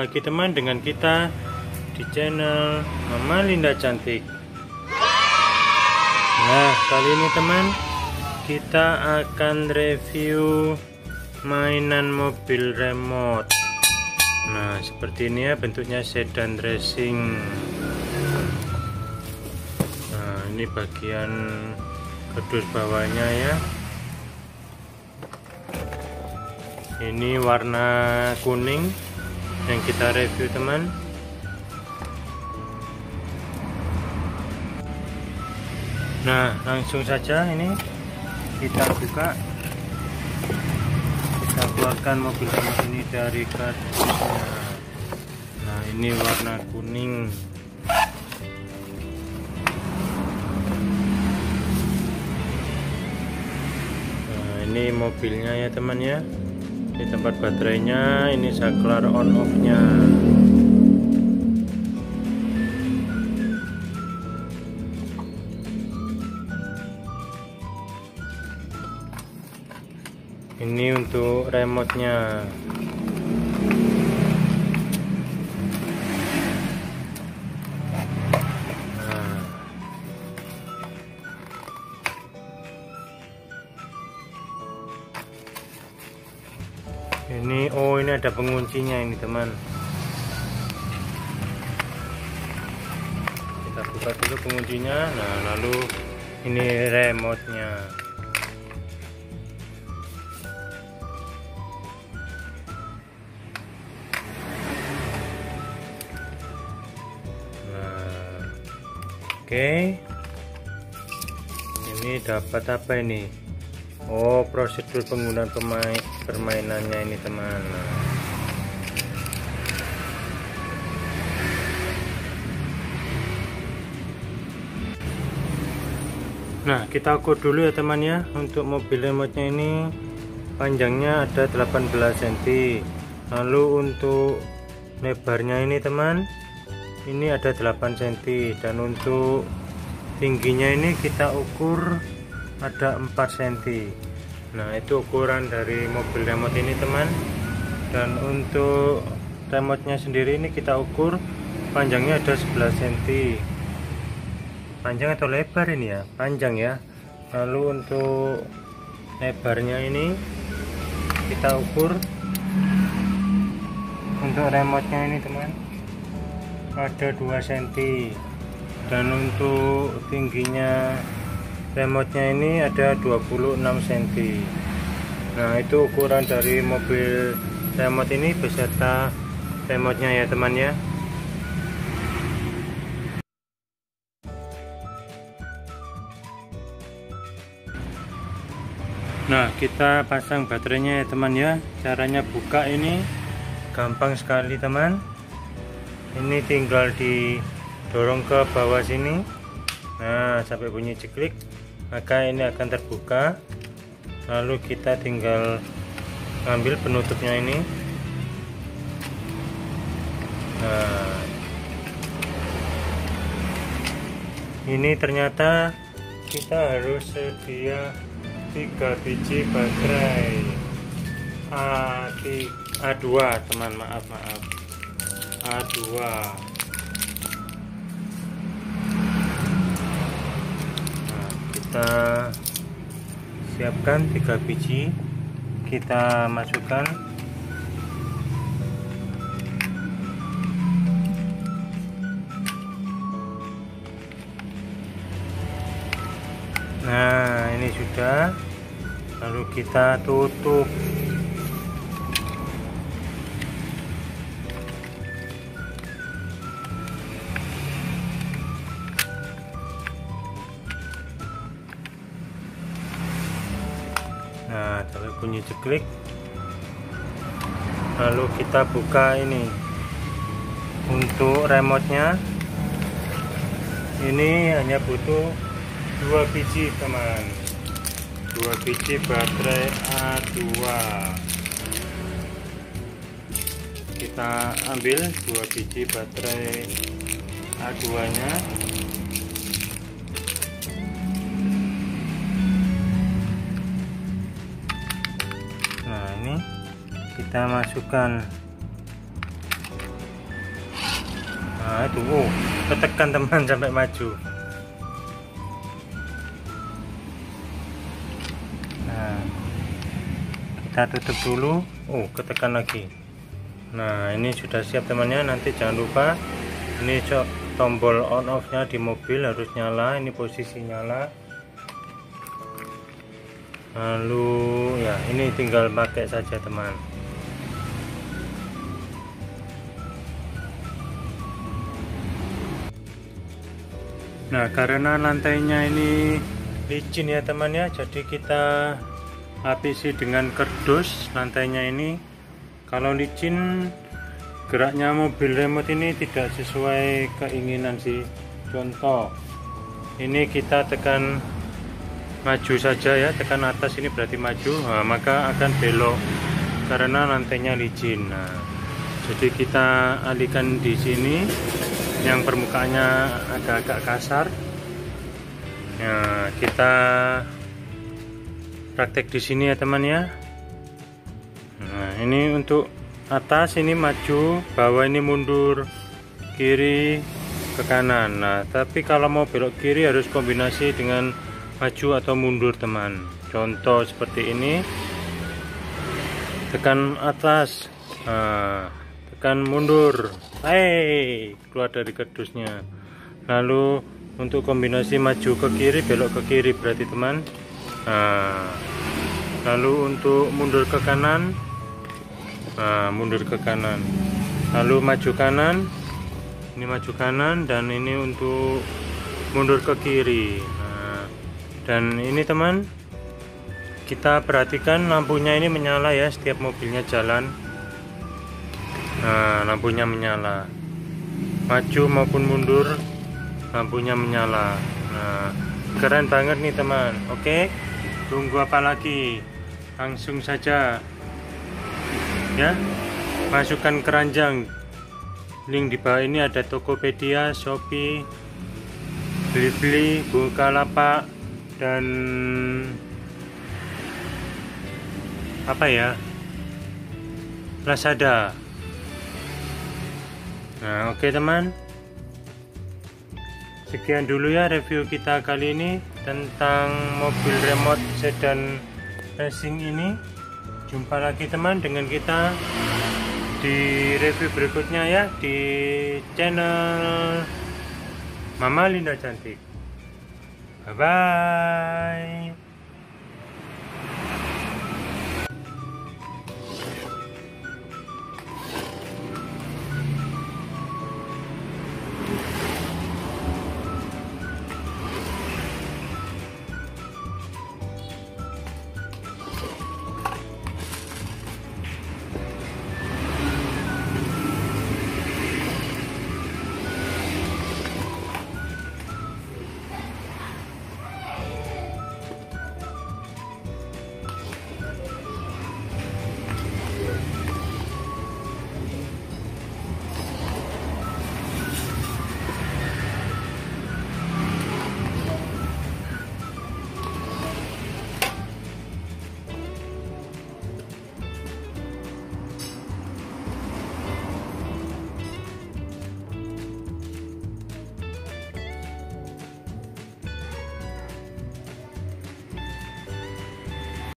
lagi teman dengan kita di channel Mama Linda Cantik. Nah, kali ini teman kita akan review mainan mobil remote. Nah, seperti ini ya bentuknya, sedan racing. Nah, ini bagian kedus bawahnya ya. Ini warna kuning yang kita review teman. Nah, langsung saja ini kita buka. Kita keluarkan mobil remote ini dari kardusnya. Nah, ini warna kuning. Nah, ini mobilnya ya teman ya. Di tempat baterainya, ini saklar on off nya. Ini untuk remote nya. Ini ini ada penguncinya ini teman. Kita buka dulu penguncinya. Nah, lalu ini remote nya. Nah, oke. Ini dapat apa ini? Oh, prosedur penggunaan permainannya ini teman. Nah, kita ukur dulu ya teman ya. Untuk mobil remote-nya ini panjangnya ada 18 cm. Lalu untuk lebarnya ini teman, ini ada 8 cm. Dan untuk tingginya ini kita ukur ada 4 cm. Nah, itu ukuran dari mobil remote ini teman. Dan untuk remote nya sendiri ini kita ukur panjangnya ada 11 cm. Panjang atau lebar ini ya? Panjang ya. Lalu untuk lebarnya ini kita ukur untuk remote nya ini teman ada 2 cm. Dan untuk tingginya remote nya ini ada 26 cm. Nah, itu ukuran dari mobil remote ini beserta remote nya ya teman ya. Nah, kita pasang baterainya ya teman ya. Caranya buka ini gampang sekali teman. Ini tinggal didorong ke bawah sini. Nah, sampai bunyi ceklik, maka ini akan terbuka. Lalu kita tinggal ngambil penutupnya ini. Nah, ini ternyata kita harus sedia 3 biji baterai A2 teman, maaf A2. Kita siapkan 3 biji, kita masukkan. Nah, ini sudah. Lalu kita tutup. Nah, sampai bunyi ceklik. Lalu kita buka ini. Untuk remote nya ini hanya butuh 2 biji teman. 2 biji baterai A2. Kita ambil 2 biji baterai A2 nya. Nah, ini kita masukkan Nah itu, ketekan teman sampai maju. Nah, kita tutup dulu. Ketekan lagi. Nah ini sudah siap temannya. Nanti jangan lupa ini tombol on off nya di mobil harus nyala. Ini posisi nyala. Lalu ya ini tinggal pakai saja teman. Nah karena lantainya ini licin ya teman ya, jadi kita lapisi dengan kardus lantainya ini. Kalau licin, geraknya mobil remote ini tidak sesuai keinginan sih. Contoh, ini kita tekan maju saja ya, tekan atas ini berarti maju, nah, maka akan belok karena lantainya licin. Nah, jadi kita alihkan di sini yang permukaannya agak-agak kasar. Nah, kita praktek di sini ya teman ya. Nah, ini untuk atas ini maju, bawah ini mundur, kiri ke kanan. Nah, tapi kalau mau belok kiri harus kombinasi dengan maju atau mundur teman. Contoh seperti ini, tekan atas, nah, tekan mundur, keluar dari kardusnya. Lalu untuk kombinasi maju ke kiri, belok ke kiri berarti teman. Nah, lalu untuk mundur ke kanan, nah, mundur ke kanan. Lalu maju kanan, ini maju kanan, dan ini untuk mundur ke kiri. Nah, dan ini teman, kita perhatikan lampunya ini menyala ya setiap mobilnya jalan. Nah, lampunya menyala, maju maupun mundur lampunya menyala. Nah, keren banget nih teman. Oke, tunggu apa lagi, langsung saja ya, masukkan keranjang. Link di bawah ini ada Tokopedia, Shopee, Blibli, Bukalapak, dan apa ya, Lazada. Nah oke teman, sekian dulu ya review kita kali ini tentang mobil remote sedan racing ini. Jumpa lagi teman dengan kita di review berikutnya ya, di channel Mama Linda Cantik. Bye bye.